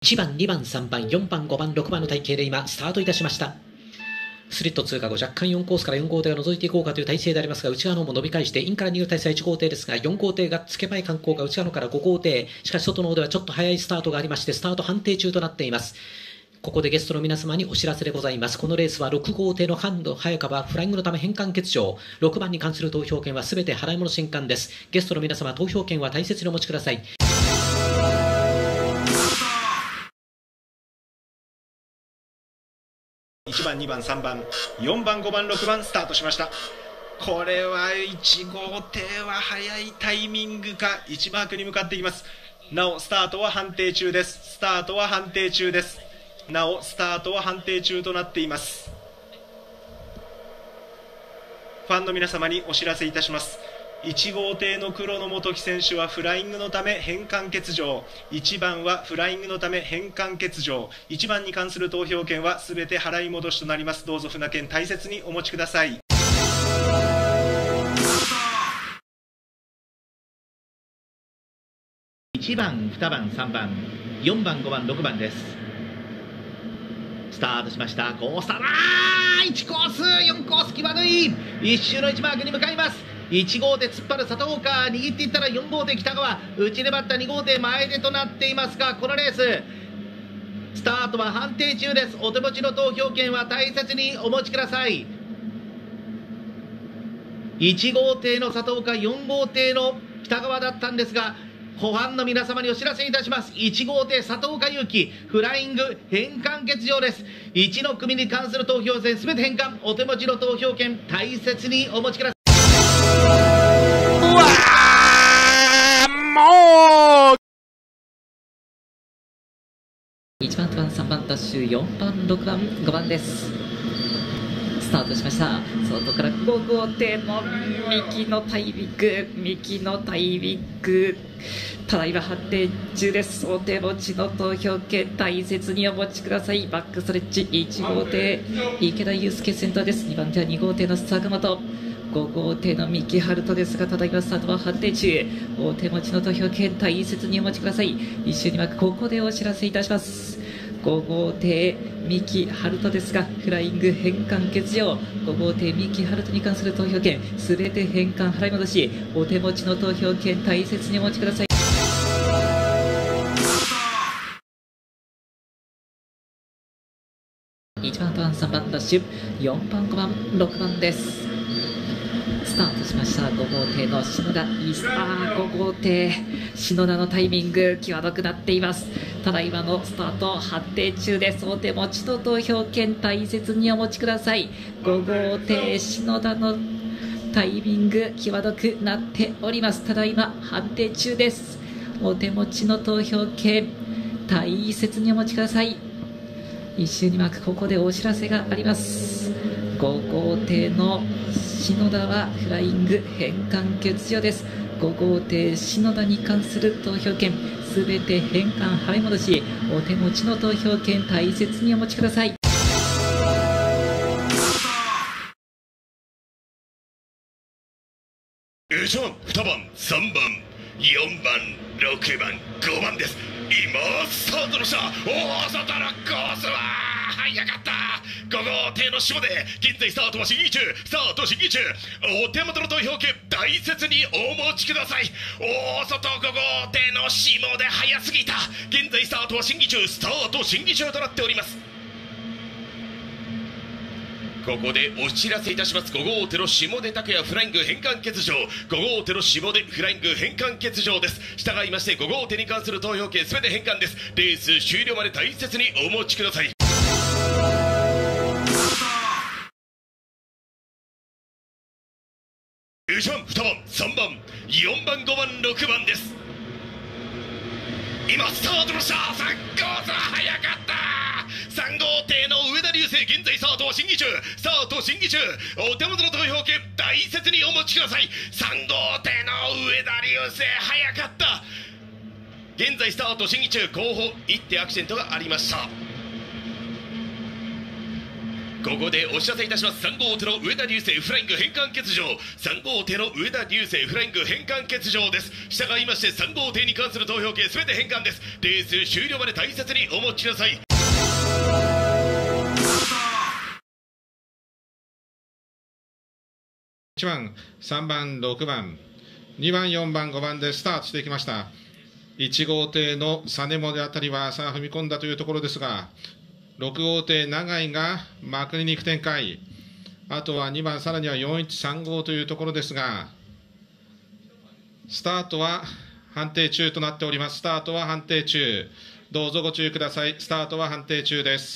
1番、2番、3番、4番、5番、6番の体系で今スタートいたしました。スリット通過後、若干4コースから4号艇が覗いていこうかという体勢でありますが、内側の方も伸び返して、インから2の体勢は1号艇ですが、4号艇がつけばい観光が内側のから5号艇、しかし外の方ではちょっと早いスタートがありまして、スタート判定中となっています。ここでゲストの皆様にお知らせでございます。このレースは6号艇の半藤早川フライングのため返還欠場、6番に関する投票権はすべて払い戻し返還です。ゲストの皆様、投票権は大切にお持ちください。 1番、2番、3番、4番、5番、6番スタートしました。これは1号艇は早いタイミングか1マークに向かっていきます。なおスタートは判定中です。スタートは判定中です。なおスタートは判定中となっています。ファンの皆様にお知らせいたします。1号艇の黒の元木選手はフライングのため返還欠場、1番はフライングのため返還欠場、1番に関する投票権はすべて払い戻しとなります。どうぞ船券大切にお持ちください。 1番、2番、3番、4番、5番、6番です。スタートしました。コースター1コース、4コース際どい1周の1マークに向かいます。1号艇突っ張る佐藤岡、握っていったら4号艇北川、内粘った2号艇前出となっていますが、このレーススタートは判定中です。お手持ちの投票権は大切にお持ちください。1号艇の佐藤岡、4号艇の北川だったんですが、ファンの皆様にお知らせいたします。1号艇佐藤岡祐樹フライング返還欠場です。1の組に関する投票権すべて返還、お手持ちの投票権大切にお持ちください。 うわー、もう 1番、2番、3番ダッシュ、4番、6番、5番です。スタートしました。外から5号艇の右のタイミング、右のタイミング、ただいま判定中です。お手持ちの投票権大切にお持ちください。バックストレッチ1号艇池田祐介センターです。2番手は2号艇の坂本、5号艇の三木春人ですが、ただいまスタートは判定中。お手持ちの投票権大切にお持ちください。一周に巻く、ここでお知らせいたします。5号艇三木春人ですが、フライング返還欠場、5号艇三木春人に関する投票権すべて返還払い戻し、お手持ちの投票権大切にお持ちください。1番、2番、3番ダッシュ、4番、5番、6番です。スタートしました。5号艇の篠田、5号艇篠田のタイミング際どくなっています。ただいまのスタート判定中です。お手持ちの投票権大切にお持ちください。5号艇篠田のタイミング際どくなっております。ただいま判定中です。お手持ちの投票権大切にお持ちください。一周に巻く、ここでお知らせがあります。5号艇の篠田はフライング返還欠場です。5号艇篠田に関する投票権すべて返還払い戻し、お手持ちの投票権大切にお持ちください。 1番、2番、3番、4番、6番、5番です。今スタートのした大外のコースは早かった。5号艇の下で現在スタートは審議中、スタート審議中。お手元の投票権大切にお持ちください。大外5号艇の下で早すぎた。現在スタートは審議中、スタート審議中となっております。ここでお知らせいたします。5号艇の下出拓也フライング返還欠場、5号艇の下出フライング返還欠場です。従いまして5号艇に関する投票権すべて返還です。レース終了まで大切にお持ちください。1番、2番、3番、4番、5番、6番です。今スタートのした3コースは早かった。3号艇の上田流星現在スタートは審議中、スタート審議中。お手元の投票権大切にお持ちください。3号艇の上田流星早かった。現在スタート審議中。後方一手アクシデントがありました。 ここでお知らせいたします。3号手の上田流星フライング変換欠場、3号手の上田流星フライング変換欠場です。従いまして3号艇に関する投票権すべて返還です。レース終了まで大切にお持ちください。 1番、3番、6番、2番、4番、5番でスタートしていきました。1号艇の実盛あたりはさあ踏み込んだというところですが、6号艇長井がまくりに行く展開、あとは2番、さらには413号というところですが、スタートは判定中となっております。スタートは判定中、どうぞご注意ください。スタートは判定中です。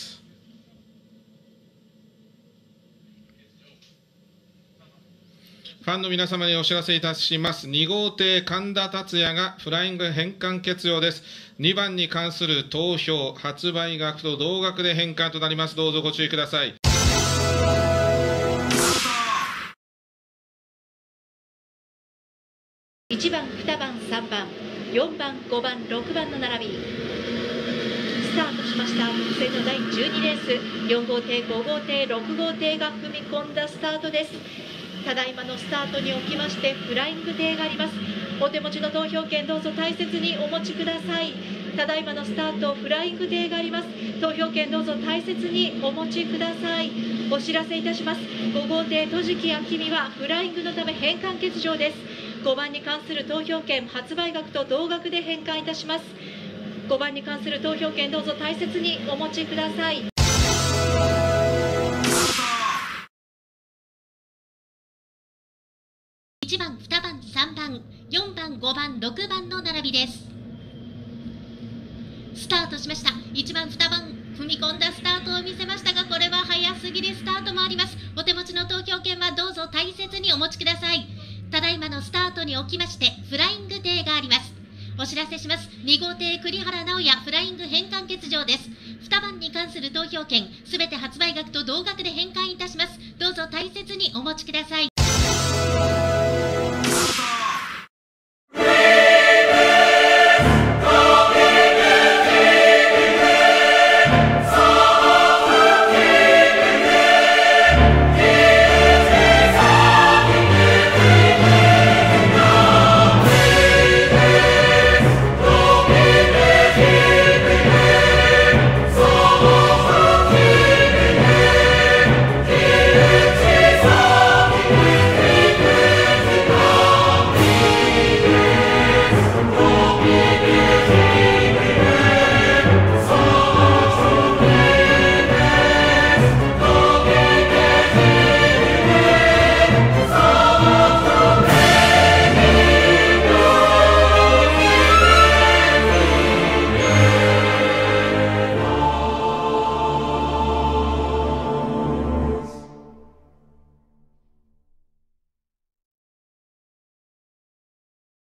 ファンの皆様にお知らせいたします。2号艇神田達也がフライング返還欠場です。2番に関する投票、発売額と同額で返還となります。どうぞご注意ください。 1番、2番、3番、4番、5番、6番の並びスタートしました。特選の第12レース、4号艇、5号艇、6号艇が踏み込んだスタートです。ただいまのスタートにおきましてフライング艇があります。お手持ちの投票権どうぞ大切にお持ちください。ただいまのスタート、フライング艇があります。投票権どうぞ大切にお持ちください。お知らせいたします。5号艇戸敷明美はフライングのため返還欠場です。5番に関する投票権、発売額と同額で返還いたします。5番に関する投票権どうぞ大切にお持ちください。 1番、2番、3番、4番、5番、6番の並びです。スタートしました。1番、2番、踏み込んだスタートを見せましたが、これは早すぎるスタートもあります。お手持ちの投票権はどうぞ大切にお持ちください。ただいまのスタートにおきまして、フライング艇があります。お知らせします。2号艇栗原直也フライング返還欠場です。2番に関する投票権、すべて発売額と同額で返還いたします。どうぞ大切にお持ちください。